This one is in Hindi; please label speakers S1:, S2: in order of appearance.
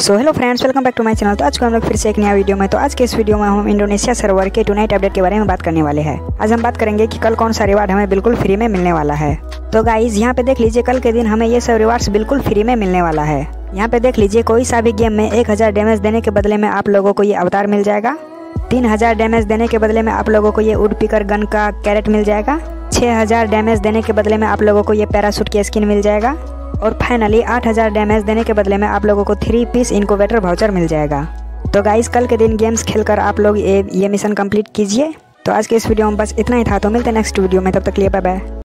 S1: So hello friends, welcome back to my channel. तो आज को हम लोग फिर से एक नया वीडियो में। तो आज के इस वीडियो में हम इंडोनेशिया सर्वर के टुनाइट अपडेट के बारे में बात करने वाले हैं। आज हम बात करेंगे कि कल कौन सा रिवार्ड हमें बिल्कुल फ्री में मिलने वाला है। तो गाइज यहाँ पे देख लीजिए, कल के दिन हमें ये सब रिवार्ड्स बिल्कुल फ्री में मिलने वाला है। यहाँ पे देख लीजिए, कोई सा भी गेम में 1000 डैमेज देने के बदले में आप लोगों को ये अवतार मिल जाएगा। 3000 डैमेज देने के बदले में आप लोगों को ये वुड पिकर गन का कैरेट मिल जाएगा। 6000 डैमेज देने के बदले में आप लोगों को ये पैराशूट की स्किन मिल जाएगा। और फाइनली 8000 डैमेज देने के बदले में आप लोगों को 3 पीस इनक्यूबेटर वाउचर मिल जाएगा। तो गाइस, कल के दिन गेम्स खेलकर आप लोग ये मिशन कंप्लीट कीजिए। तो आज के इस वीडियो में बस इतना ही था। तो मिलते हैं नेक्स्ट वीडियो में, तब तक के लिए बाय बाय।